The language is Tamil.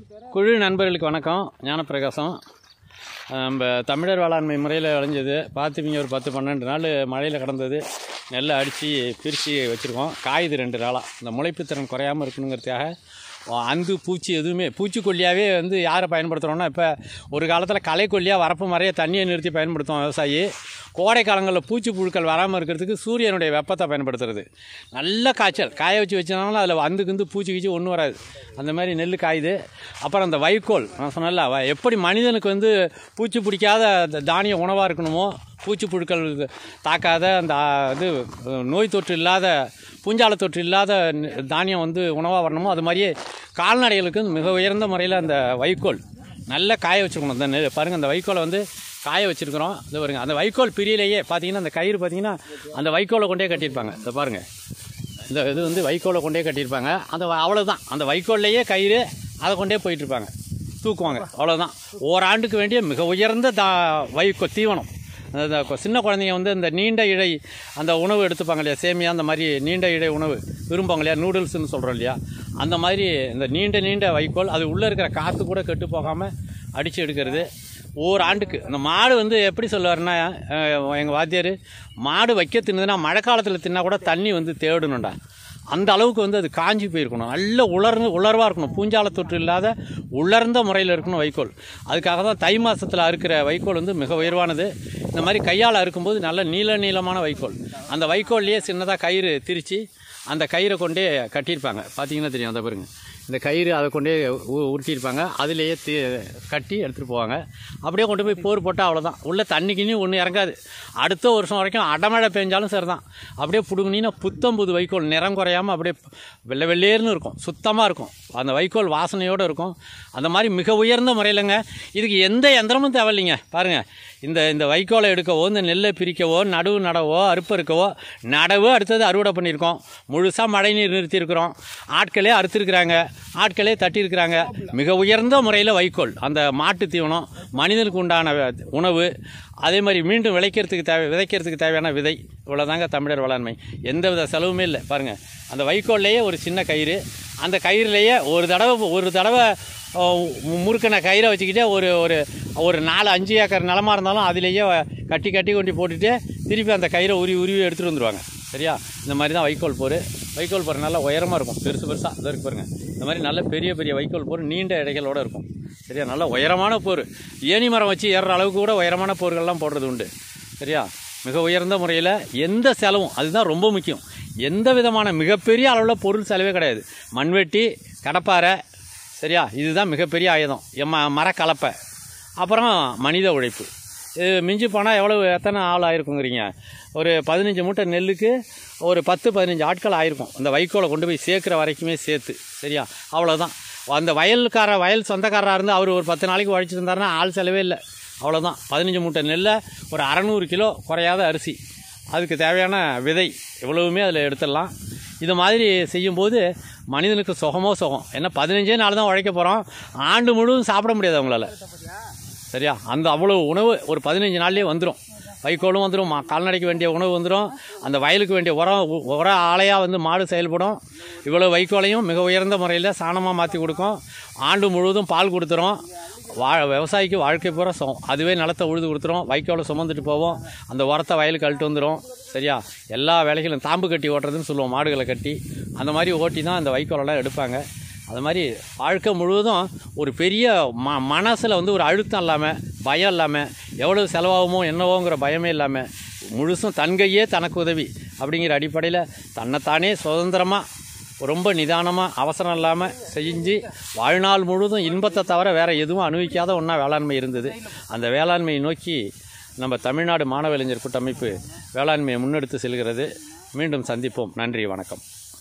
குழு நண்பர்களுக்கு வணக்கம். ஞானப்பிரகாசம். நம்ம தமிழர் வேளாண்மை முறையில் விளைஞ்சது பார்த்துப்பீங்க. ஒரு 10-12 நாள் மழையில் கிடந்தது. நெல்லை அடித்து பிரித்து வச்சுருக்கோம். காயுது 2 நாளாக. இந்த முளைப்பு திறன் குறையாமல் இருக்கணுங்கிறதுக்காக அந்து பூச்சி எதுவுமே பூச்சிக்கொல்லியாகவே யாரை பயன்படுத்துகிறோன்னா, இப்போ ஒரு காலத்தில் களைக்கொல்லியாக வரப்பு மறைய தண்ணியை நிறுத்தி பயன்படுத்துவோம் விவசாயி. கோடை காலங்களில் பூச்சி புழுக்கள் வராமல் இருக்கிறதுக்கு சூரியனுடைய வெப்பத்தை பயன்படுத்துறது. நல்ல காய்ச்சல் காய வச்சனாலும் அதில் வந்துக்கு பூச்சி கீச்சி ஒன்றும் வராது. அந்த மாதிரி நெல் காயுது. அப்புறம் அந்த வைக்கோல் நான் சொன்னல, எப்படி மனிதனுக்கு பூச்சி பிடிக்காத தானிய உணவாக இருக்கணுமோ, பூச்சி புழுக்கள் தாக்காத அந்த நோய் தொற்று இல்லாத பூஞ்சால தொற்று இல்லாத தானியம் உணவாக வரணுமோ, அது மாதிரியே கால்நடைகளுக்கு மிக உயர்ந்த முறையில் அந்த வைக்கோல் நல்லா காய வச்சுருக்கணும். அந்த நெல் பாருங்கள், அந்த வைக்கோலை காய வச்சுருக்கிறோம். இது பாருங்க, அந்த வைக்கோல் பிரியிலேயே பார்த்தீங்கன்னா அந்த கயிறு பார்த்தீங்கன்னா அந்த வைக்கோலை கொண்டே கட்டியிருப்பாங்க. இதை பாருங்கள், இந்த இது வைக்கோலை கொண்டே கட்டியிருப்பாங்க. அந்த அவ்வளோதான், அந்த வைக்கோல்லையே கயிறு அதை கொண்டே போயிட்டுருப்பாங்க, தூக்குவாங்க. அவ்வளோதான். ஓராண்டுக்கு வேண்டிய மிக உயர்ந்த தீவனம். அந்த சின்ன குழந்தைங்க இந்த நீண்ட இழை அந்த உணவு எடுத்துப்பாங்க இல்லையா, சேமியா அந்த மாதிரி நீண்ட இழை உணவு விரும்புவாங்க இல்லையா, நூடுல்ஸ்ன்னு சொல்கிறோம் இல்லையா, அந்த மாதிரி இந்த நீண்ட வைக்கோல் அது உள்ளே இருக்கிற காற்று கூட கெட்டு போகாமல் அடித்து எடுக்கிறது. ஓராண்டுக்கு அந்த மாடு எப்படி சொல்லுவாருன்னா, எங்கள் வாத்தியார், மாடு வைக்க தின்னுதுன்னா மழை காலத்தில் தின்னா கூட தண்ணி தேடணும்டா. அந்த அளவுக்கு அது காஞ்சி போயிருக்கணும். நல்ல உலர்வாக இருக்கணும். பூஞ்சால தொற்று இல்லாத உலர்ந்த முறையில் இருக்கணும் வைக்கோல். அதுக்காக தான் தை மாதத்தில் அறுக்கிற வைக்கோல் மிக உயர்வானது. இந்த மாதிரி கையால் அறுக்கும்போது நல்ல நீளமான வைக்கோல். அந்த வைக்கோல்லையே சின்னதாக கயிறு திரித்து அந்த கயிறை கொண்டே கட்டியிருப்பாங்க. பார்த்தீங்கன்னா தெரியும். அதை பாருங்க, இந்த கயிறு அதை கொண்டே உருட்டியிருப்பாங்க. அதிலேயே கட்டி எடுத்துகிட்டு போவாங்க. அப்படியே கொண்டு போய் போர் போட்டால் அவ்வளோதான். உள்ளே தண்ணிக்குன்னு ஒன்றும் இறங்காது. அடுத்த வருஷம் வரைக்கும் அடமழை பெஞ்சாலும் சரி தான். அப்படியே பிடுங்கினீங்கன்னா புது வைக்கோல், நிறம் குறையாமல் அப்படியே வெள்ளேர்னு இருக்கும், சுத்தமாக இருக்கும். அந்த வைக்கோல் வாசனையோடு இருக்கும். அந்த மாதிரி மிக உயர்ந்த முறையிலங்க. இதுக்கு எந்த யந்திரமும் தேவையில்லைங்க. பாருங்கள், இந்த வைக்கோலை எடுக்கவோ, இந்த நெல்லை பிரிக்கவோ, நடவோ, அறுப்பறுக்கவோ, நடவு அடுத்தது அறுவடை பண்ணியிருக்கோம். முழுசாக மழை நீர் நிறுத்தியிருக்கிறோம். ஆட்களே அறுத்துருக்குறாங்க, ஆட்களே தட்டியிருக்கிறாங்க. மிக உயர்ந்த முறையில் வைக்கோல், அந்த மாட்டு தீவனம், மனிதனுக்கு உண்டான உணவு, அதே மாதிரி மீண்டும் விதைக்கிறதுக்கு தேவையான விதை. இவ்வளோதாங்க தமிழர் வேளாண்மை. எந்த வித செலவுமே இல்லை. பாருங்கள், அந்த வைக்கோல்லையே ஒரு சின்ன கயிறு, அந்த கயிறுலையே ஒரு தடவை முறுக்கின கயிறை வச்சுக்கிட்டே ஒரு 4-5 ஏக்கர் நிலமாக இருந்தாலும் அதிலேயே கட்டி கொண்டு போட்டுட்டு திருப்பி அந்த கயிறை உருவி எடுத்துகிட்டு வந்துடுவாங்க. சரியா? இந்த மாதிரி தான் வைக்கோல் போர் நல்லா உயரமாக இருக்கும். பெருசாக இதாக இருக்கு பாருங்கள். இந்த மாதிரி நல்ல பெரிய வைக்கோல் போர் நீண்ட இடைகளோடு இருக்கும். சரியா? நல்ல உயரமான போர், ஏணி மரம் வச்சு ஏறுற அளவுக்கு கூட உயரமான போர்கள்லாம் போடுறது உண்டு. சரியா? மிக உயர்ந்த முறையில் எந்த செலவும், அதுதான் ரொம்ப முக்கியம். எந்த விதமான மிகப்பெரிய அளவில் பொருள் செலவே கிடையாது. மண்வெட்டி, கடப்பாரை, சரியா, இதுதான் மிகப்பெரிய ஆயுதம். மரக்கலப்பை, அப்புறம் மனித உழைப்பு. இது மிஞ்சி போனால் எத்தனை ஆள் ஆயிருக்குங்கிறீங்க? ஒரு 15 மூட்டை நெல்லுக்கு ஒரு 10-15 ஆட்கள் ஆயிருக்கும். அந்த வைக்கோலை கொண்டு போய் சேர்க்குற வரைக்குமே சேர்த்து. சரியா? அவ்வளோதான். அந்த வயல் சொந்தக்காரராக இருந்து அவர் ஒரு 10 நாளைக்கு உழைச்சிருந்தாருன்னா ஆள் செலவே இல்லை. அவ்வளோதான். 15 மூட்டை நெல்லை ஒரு 600 கிலோ குறையாத அரிசி, அதுக்கு தேவையான விதை எவ்வளவுமே அதில் எடுத்துடலாம். இது மாதிரி செய்யும்போது மனிதனுக்கு சுகம். ஏன்னா 15 நாள் தான் உழைக்க போகிறோம். ஆண்டு முழுவதும் சாப்பிட முடியாது அவங்களால. சரியா? அந்த அவ்வளோ உணவு ஒரு 15 நாள்லேயே வந்துடும். வைக்கோலும் வந்துடும், கால்நடைக்கு வேண்டிய உணவு வந்துடும், அந்த வயலுக்கு வேண்டிய உர ஆலையாக மாடு செயல்படும். இவ்வளோ வைக்கோலையும் மிக உயர்ந்த முறையில் சாணமாக மாற்றி கொடுக்கும். ஆண்டு முழுவதும் பால் கொடுத்துரும். விவசாயிக்கு வாழ்க்கை பூரா அதுவே நிலத்தை உழுது கொடுத்துரும். வைக்கோலை சுமந்துட்டு போவோம். அந்த உரத்தை வயலுக்கு அழுட்டு வந்துடும். சரியா? எல்லா வேலைகளும் தாம்பு கட்டி ஓட்டுறதுன்னு சொல்லுவோம். மாடுகளை கட்டி அந்த மாதிரி ஓட்டி தான் அந்த வைக்கோலெல்லாம் எடுப்பாங்க. அது மாதிரி வாழ்க்கை முழுவதும் ஒரு பெரிய மனசில் ஒரு அழுத்தம் இல்லாமல், பயம் இல்லாமல், எவ்வளோ செலவாகுமோ என்னவோங்கிற பயமே இல்லாமல், முழுசும் தன்கையே தனக்கு உதவி அப்படிங்கிற அடிப்படையில் தன்னைத்தானே சுதந்திரமாக ரொம்ப நிதானமாக அவசரம் இல்லாமல் செஞ்சு வாழ்நாள் முழுவதும் இன்பத்தை தவிர வேறு எதுவும் அனுபவிக்காத ஒன்றா வேளாண்மை இருந்தது. அந்த வேளாண்மையை நோக்கி நம்ம தமிழ்நாடு மாணவ இளைஞர் கூட்டமைப்பு வேளாண்மையை முன்னெடுத்து செல்கிறது. மீண்டும் சந்திப்போம். நன்றி, வணக்கம்.